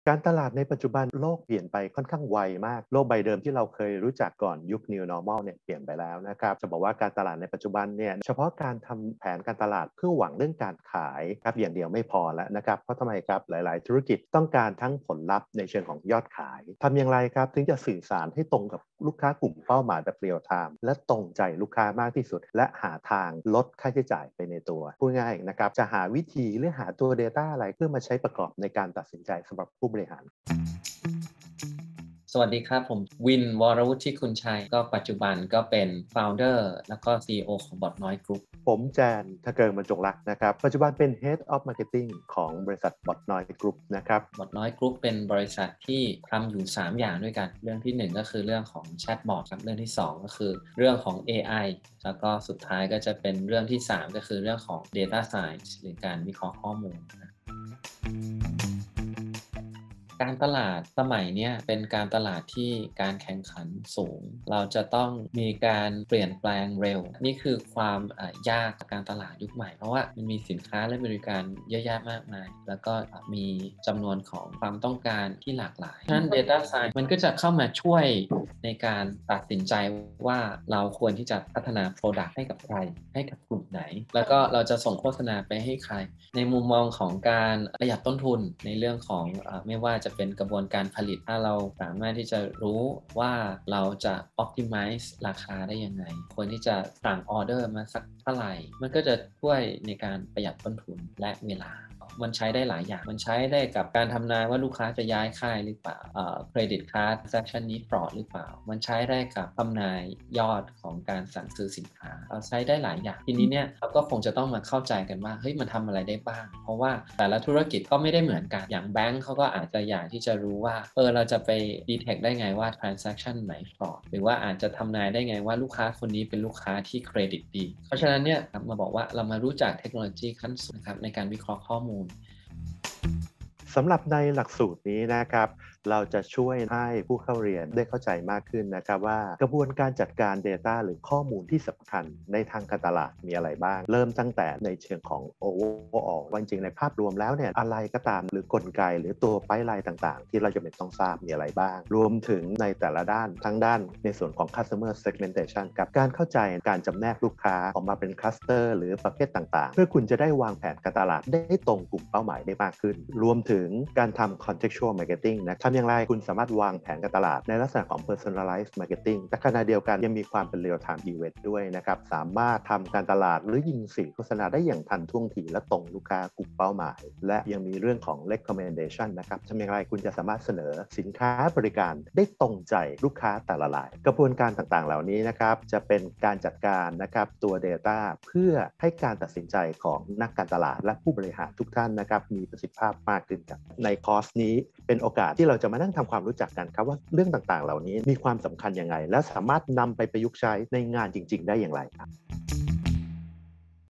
การตลาดในปัจจุบันโลกเปลี่ยนไปค่อนข้างไวมากโลกใบเดิมที่เราเคยรู้จักก่อนยุค New Normal เนี่ยเปลี่ยนไปแล้วนะครับจะบอกว่าการตลาดในปัจจุบันเนี่ยเฉพาะการทำแผนการตลาดเพื่อหวังเรื่องการขายครับอย่างเดียวไม่พอแล้วนะครับเพราะทำไมครับหลายๆธุรกิจต้องการทั้งผลลัพธ์ในเชิงของยอดขายทำอย่างไรครับถึงจะสื่อสารให้ตรงกับลูกค้ากลุ่มเป้าหมายแบบเรียลไทม์และตรงใจลูกค้ามากที่สุดและหาทางลดค่าใช้จ่ายไปในตัวพูดง่ายๆนะครับจะหาวิธีหรือหาตัว Data อะไรเพื่อมาใช้ประกอบในการตัดสินใจสำหรับผู้บริหารสวัสดีครับผมวินวรวุฒิคุณชัยก็ปัจจุบันก็เป็น Founder แล้วก็ CEO ของบอทน้อยกรุ๊ปผมแจนทะเกิงบรรจงรักนะครับปัจจุบันเป็น Head of Marketing ของบริษัทบอทน้อยกรุ๊ปนะครับบอทน้อยกรุ๊ปเป็นบริษัทที่ทำอยู่3อย่างด้วยกันเรื่องที่1ก็คือเรื่องของแชทบอทครับเรื่องที่2ก็คือเรื่องของ AI แล้วก็สุดท้ายก็จะเป็นเรื่องที่3ก็คือเรื่องของ Data Science หรือการวิเคราะห์ข้อมูลการตลาดสมัยนี้เป็นการตลาดที่การแข่งขันสูงเราจะต้องมีการเปลี่ยนแปลงเร็วนี่คือความยากกับการตลาดยุคใหม่เพราะว่ามันมีสินค้าและบริการเยอะแยะมากมายแล้วก็มีจำนวนของความต้องการที่หลากหลายฉะนั้น Data Science มันก็จะเข้ามาช่วยในการตัดสินใจว่าเราควรที่จะพัฒนา Product ให้กับใครให้กับกลุ่มไหนแล้วก็เราจะส่งโฆษณาไปให้ใครในมุมมองของการประหยัดต้นทุนในเรื่องของไม่ว่าจะเป็นกระบวนการผลิตถ้าเราสามารถที่จะรู้ว่าเราจะ optimize ราคาได้ยังไงควรที่จะสั่งออเดอร์มาสักเท่าไหร่มันก็จะช่วยในการประหยัดต้นทุนและเวลามันใช้ได้หลายอย่างมันใช้ได้กับการทำนายว่าลูกค้าจะย้ายค่ายหรือเปล่าเครดิตการ์ด transaction นี้ปลอดหรือเปล่ามันใช้ได้กับทำนายยอดของการสั่งซื้อสินค้าใช้ได้หลายอย่างทีนี้เนี่ยเราก็คงจะต้องมาเข้าใจกันว่าเฮ้ยมันทำอะไรได้บ้างเพราะว่าแต่ละธุรกิจก็ไม่ได้เหมือนกันอย่างแบงก์เขาก็อาจจะอยากที่จะรู้ว่าเราจะไป detect ได้ไงว่า transaction ไหนปลอดหรือว่าอาจจะทำนายได้ไงว่าลูกค้าคนนี้เป็นลูกค้าที่เครดิตดีเพราะฉะนั้นเนี่ยมาบอกว่าเรามารู้จักเทคโนโลยีขั้นสูงนะครับในการวิเคราะห์ข้อมูลสำหรับในหลักสูตรนี้นะครับเราจะช่วยให้ผู้เข้าเรียนได้เข้าใจมากขึ้นนะครับว่ากระบวนการจัดการ Data หรือข้อมูลที่สำคัญในทางการตลาดมีอะไรบ้างเริ่มตั้งแต่ในเชิงของ overall ว่าจริงๆในภาพรวมแล้วเนี่ยอะไรก็ตามหรือกลไกหรือตัวไพป์ไลน์ต่างๆที่เราจะเป็นต้องทราบมีอะไรบ้างรวมถึงในแต่ละด้านทั้งด้านในส่วนของ customer segmentation กับการเข้าใจการจำแนกลูกค้าออกมาเป็นคลัสเตอร์หรือประเภทต่างๆเพื่อคุณจะได้วางแผนการตลาดได้ตรงกลุ่มเป้าหมายได้มากขึ้นรวมถึงการทำ contextual marketing นะทำอย่างไรคุณสามารถวางแผนการตลาดในลักษณะของ personalized marketing แต่ขณะเดียวกันยังมีความเป็น real time event ด้วยนะครับสามารถทำการตลาดหรือยิงสีโฆษณาได้อย่างทันท่วงทีและตรงลูกค้ากลุ่มเป้าหมายและยังมีเรื่องของ recommendation นะครับทำอย่างไรคุณจะสามารถเสนอสินค้าบริการได้ตรงใจลูกค้าแต่ละรายกระบวนการต่างๆเหล่านี้นะครับจะเป็นการจัดการนะครับตัว data เพื่อให้การตัดสินใจของนักการตลาดและผู้บริหารทุกท่านนะครับมีประสิทธิภาพมากขึ้นครับในคอร์สนี้เป็นโอกาสที่เราจะมานั่งทำความรู้จักกันครับว่าเรื่องต่างๆเหล่านี้มีความสำคัญยังไงและสามารถนำไปประยุกต์ใช้ในงานจริงๆได้อย่างไรครับ